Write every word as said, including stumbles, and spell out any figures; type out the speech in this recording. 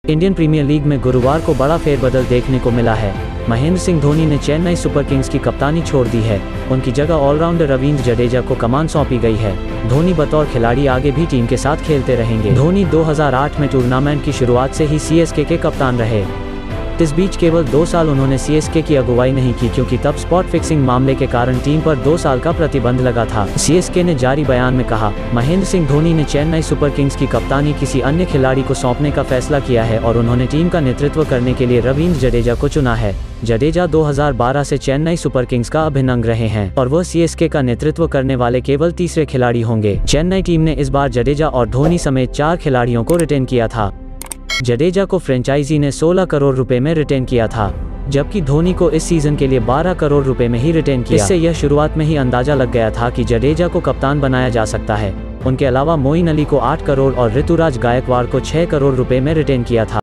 Indian premiere league में गुरुवार को बड़ा फेरबदल देखने को मिला है। महेंद्र सिंह धोनी ने चेन्नई सुपर किंग्स की कप्तानी छोड़ दी है। उनकी जगह ऑलराउंडर रवींद्र जडेजा को कमान सौंपी गई है। धोनी बतौर खिलाड़ी आगे भी टीम के साथ खेलते रहेंगे। धोनी दो हज़ार आठ में टूर्नामेंट की शुरुआत से ही सीएसके के कप्तान रहे। इस बीच केवल दो साल उन्होंने सीएसके की अगुवाई नहीं की, क्योंकि तब स्पॉट फिक्सिंग मामले के कारण टीम पर दो साल का प्रतिबंध लगा था। सीएसके ने जारी बयान में कहा, महेंद्र सिंह धोनी ने चेन्नई सुपर किंग्स की कप्तानी किसी अन्य खिलाड़ी को सौंपने का फैसला किया है और उन्होंने टीम का नेतृत्व करने के लिए रवींद्र जडेजा को चुना है। जडेजा दो हज़ार बारह से चेन्नई सुपर किंग्स का अभिन्न अंग रहे हैं और वह सीएसके का नेतृत्व करने वाले केवल तीसरे खिलाड़ी होंगे। चेन्नई टीम ने इस बार जडेजा और धोनी समेत चार खिलाड़ियों को रिटेन किया था। जडेजा को फ्रेंचाइजी ने सोलह करोड़ रुपए में रिटेन किया था, जबकि धोनी को इस सीजन के लिए बारह करोड़ रुपए में ही रिटेन किया। इससे यह शुरुआत में ही अंदाजा लग गया था कि जडेजा को कप्तान बनाया जा सकता है। उनके अलावा मोइन अली को आठ करोड़ और ऋतुराज गायकवाड़ को छह करोड़ रुपए में रिटेन किया था।